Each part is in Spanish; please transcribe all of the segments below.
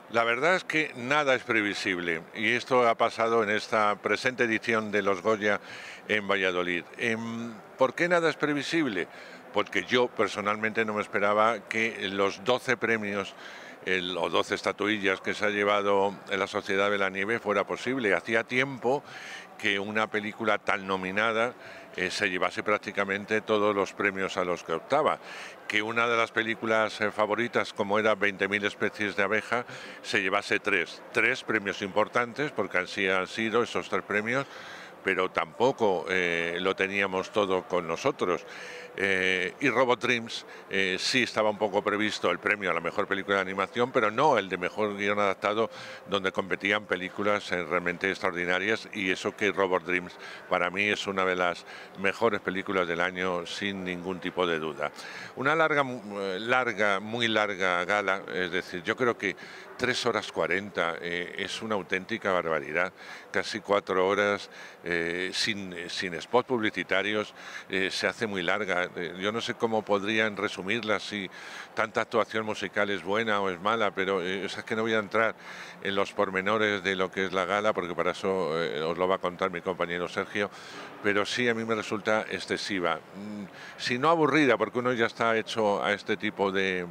La verdad es que nada es previsible y esto ha pasado en esta presente edición de los Goya en Valladolid. ¿Por qué nada es previsible? Porque yo personalmente no me esperaba que los 12 premios o 12 estatuillas que se ha llevado en la Sociedad de la Nieve fuera posible. Hacía tiempo que una película tan nominada se llevase prácticamente todos los premios a los que optaba, que una de las películas favoritas, como era 20.000 especies de abeja, se llevase tres premios importantes, porque así han sido esos tres premios, pero tampoco lo teníamos todo con nosotros. Y Robot Dreams sí estaba un poco previsto el premio a la mejor película de animación, pero no el de mejor guión adaptado, donde competían películas realmente extraordinarias, y eso que Robot Dreams para mí es una de las mejores películas del año sin ningún tipo de duda. Una muy larga gala, es decir, yo creo que 3 horas 40 es una auténtica barbaridad, casi 4 horas sin spots publicitarios, se hace muy larga. Yo no sé cómo podrían resumirla, si tanta actuación musical es buena o es mala, pero es que no voy a entrar en los pormenores de lo que es la gala, porque para eso os lo va a contar mi compañero Sergio, pero sí a mí me resulta excesiva, si no aburrida, porque uno ya está hecho a este tipo de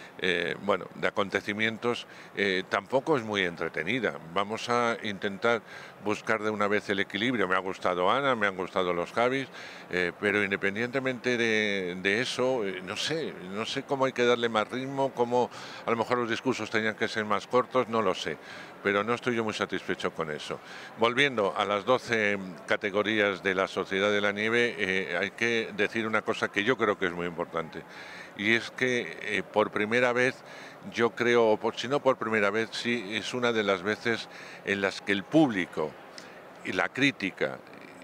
de acontecimientos. Tampoco es muy entretenida. Vamos a intentar buscar de una vez el equilibrio. Me ha gustado Ana, me han gustado los Javis, pero independientemente de eso, no sé cómo hay que darle más ritmo, cómo a lo mejor los discursos tenían que ser más cortos, no lo sé, pero no estoy yo muy satisfecho con eso. Volviendo a las 12 categorías de la Sociedad de la Nieve, hay que decir una cosa que yo creo que es muy importante, y es que por primera vez, yo creo, o si no por primera vez, sí es una de las veces en las que el público y la crítica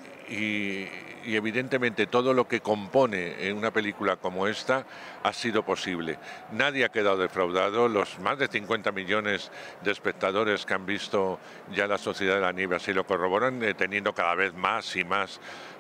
y evidentemente todo lo que compone una película como esta ha sido posible. Nadie ha quedado defraudado. Los más de 50 millones de espectadores que han visto ya la Sociedad de la Nieve así lo corroboran, teniendo cada vez más y más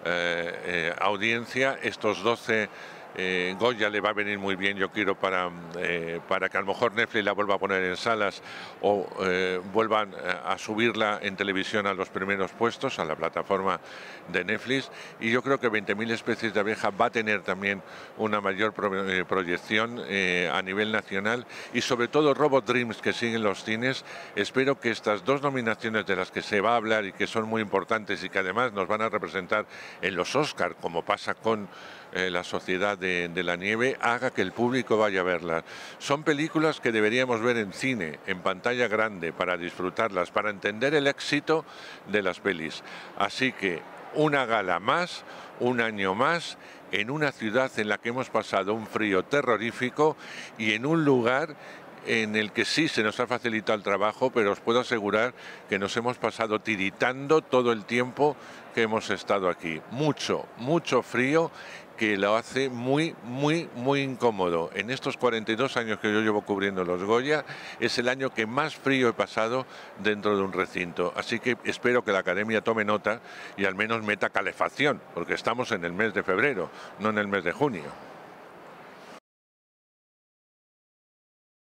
audiencia. Estos 12 Goya le va a venir muy bien, yo quiero, para que a lo mejor Netflix la vuelva a poner en salas o vuelvan a subirla en televisión a los primeros puestos, a la plataforma de Netflix. Y yo creo que 20.000 especies de abeja va a tener también una mayor proyección a nivel nacional, y sobre todo Robot Dreams, que sigue en los cines. Espero que estas dos nominaciones de las que se va a hablar y que son muy importantes y que además nos van a representar en los Oscar, como pasa con la Sociedad de la Nieve, haga que el público vaya a verlas. Son películas que deberíamos ver en cine, en pantalla grande, para disfrutarlas, para entender el éxito de las pelis. Así que una gala más, un año más, en una ciudad en la que hemos pasado un frío terrorífico y en un lugar en el que sí se nos ha facilitado el trabajo, pero os puedo asegurar que nos hemos pasado tiritando todo el tiempo que hemos estado aquí. Mucho frío, que lo hace muy incómodo. En estos 42 años que yo llevo cubriendo los Goya, es el año que más frío he pasado dentro de un recinto. Así que espero que la Academia tome nota y al menos meta calefacción, porque estamos en el mes de febrero, no en el mes de junio.